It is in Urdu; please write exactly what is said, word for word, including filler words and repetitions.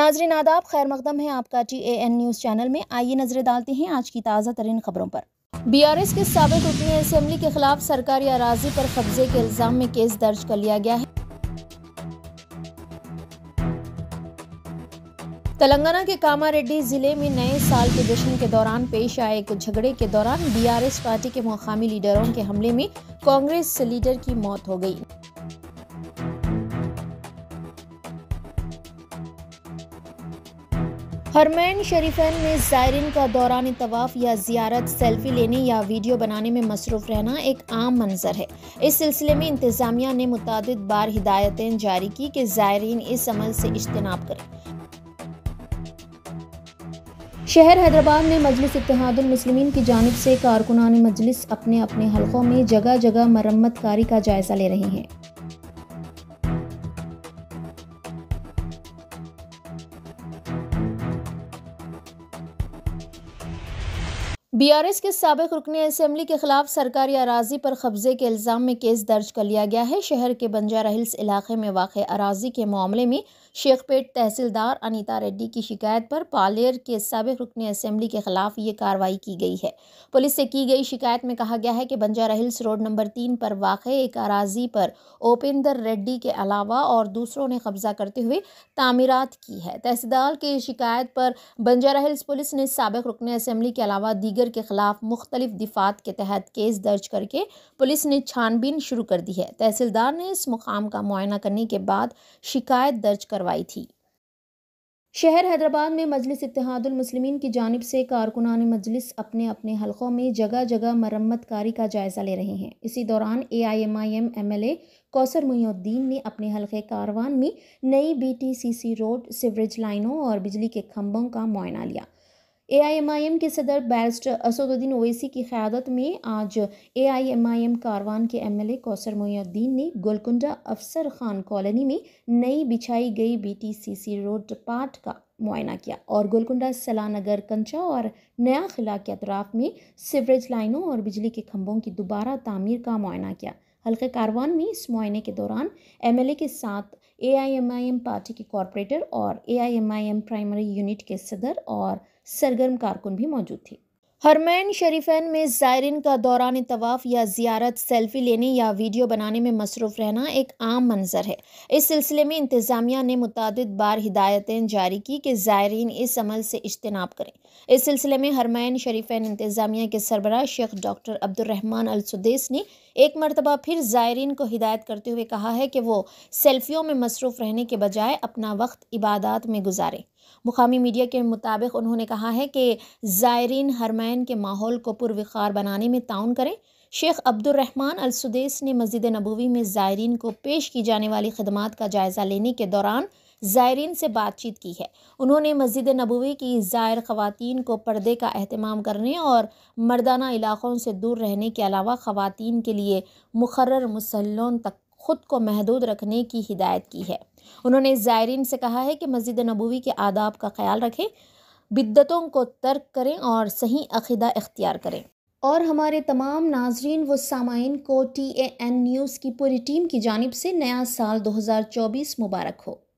ناظرین آداب، خیر مقدم ہے آپ کا T A N news channel میں۔ آئیے نظر ڈالتے ہیں آج کی تازہ ترین خبروں پر۔ بی آر ایس کے سابق رکن اسمبلی کے خلاف سرکاری اراضی پر قبضے کے الزام میں کیس درج کر لیا گیا ہے۔ تلنگانہ کے کاماریڈی ضلع میں نئے سال کے جشن کے دوران پیش آئے ایک جھگڑے کے دوران بی آر ایس پارٹی کے مقامی لیڈروں کے حملے میں کانگریس لیڈر کی موت ہو گئی۔ حرمین شریفین میں زائرین کا دوران طواف یا زیارت سیلفی لینے یا ویڈیو بنانے میں مصروف رہنا ایک عام منظر ہے۔ اس سلسلے میں انتظامیہ نے متعدد بار ہدایتیں جاری کی کہ زائرین اس عمل سے اجتناب کریں۔ شہر حیدرآباد میں مجلس اتحاد المسلمین کی جانب سے کارکنان مجلس اپنے اپنے حلقوں میں جگہ جگہ مرمت کاری کا جائزہ لے رہے ہیں۔ بی آر ایس کے سابق رکن اسمبلی کے خلاف سرکاری اراضی پر قبضے کے الزام میں کیس درج کر لیا گیا ہے۔ شہر کے بنجارہ ہلز علاقے میں واقع اراضی کے معاملے میں شیخ پیٹ تحصیلدار انیتا ریڈی کی شکایت پر پالیر کے سابق رکن اسمبلی کے خلاف یہ کارروائی کی گئی ہے۔ پولیس سے کی گئی شکایت میں کہا گیا ہے کہ بنجارہ ہلز روڈ نمبر تین پر واقع ایک اراضی پر اوپیندر ریڈی کے علاوہ اور دوسروں نے قبضہ کرتے ہوئے تعمیرات کی ہے۔ تحصیلدار کی شکایت پر بنجارہ ہلز پولیس نے سابق رکن اسمبلی کے علاوہ دیگر کے خلاف مختلف دفعات کے تحت کیس درج کر کے پولیس نے چھان بین شروع کر دی ہے۔ تحصیلدار نے اس مقام کا معائنہ کرنے کے بعد شکایت درج کروائی تھی۔ شہر حیدرآباد میں مجلس اتحاد المسلمین کی جانب سے کارکنان مجلس اپنے اپنے حلقوں میں جگہ جگہ مرمت کاری کا جائزہ لے رہے ہیں۔ اسی دوران A I M I M M L A Kausar محی الدین نے اپنے حلقے کاروان میں نئی B T C C road, sewerage لائنوں اور بجلی کے کھمبوں کا معائنہ لیا۔ اے آئی ایم آئی ایم کے صدر بیرسٹر اسد الدین اویسی کی قیادت میں آج اے آئی ایم آئی ایم کاروان کے ایم ایل اے کوثر محی الدین نے گولکنڈہ افسر خان کالونی میں نئی بچھائی گئی B T C C road پاٹ کا معائنہ کیا اور گولکنڈہ سلا نگر کنچا اور نیا قلعہ کے اطراف میں سیوریج لائنوں اور بجلی کے کھمبوں کی دوبارہ تعمیر کا معائنہ کیا۔ حلقے کاروان میں اس معائنے کے دوران ایم ایل اے کے ساتھ A I M I M party کے کارپوریٹر اور A I M I M primary unit کے صدر اور سرگرم کارکن بھی موجود تھے۔ حرمین شریفین میں زائرین کا دوران طواف یا زیارت سیلفی لینے یا ویڈیو بنانے میں مصروف رہنا ایک عام منظر ہے۔ اس سلسلے میں انتظامیہ نے متعدد بار ہدایتیں جاری کی کہ زائرین اس عمل سے اجتناب کریں۔ اس سلسلے میں حرمین شریفین انتظامیہ کے سربراہ شیخ ڈاکٹر عبد الرحمن السدیس نے ایک مرتبہ پھر زائرین کو ہدایت کرتے ہوئے کہا ہے کہ وہ سیلفیوں میں مصروف رہنے کے بجائے اپنا وقت عبادات میں گزاریں۔ مقامی میڈیا کے مطابق انہوں نے کہا ہے کہ زائرین حرمین کے ماحول کو پروقار بنانے میں تعاون کریں۔ شیخ عبد الرحمن السدیس نے مسجد نبوی میں زائرین کو پیش کی جانے والی خدمات کا جائزہ لینے کے دوران زائرین سے بات چیت کی ہے۔ انہوں نے مسجد نبوی کی زائر خواتین کو پردے کا اہتمام کرنے اور مردانہ علاقوں سے دور رہنے کے علاوہ خواتین کے لیے مقرر مسلوں تک خود کو محدود رکھنے کی ہدایت کی ہے۔ انہوں نے زائرین سے کہا ہے کہ مسجد نبوی کے آداب کا خیال رکھیں، بدعتوں کو ترک کریں اور صحیح عقیدہ اختیار کریں۔ اور ہمارے تمام ناظرین و سامعین کو ٹی اے این نیوز کی پوری ٹیم کی جانب سے نیا سال دو ہزار چوبیس مبارک ہو۔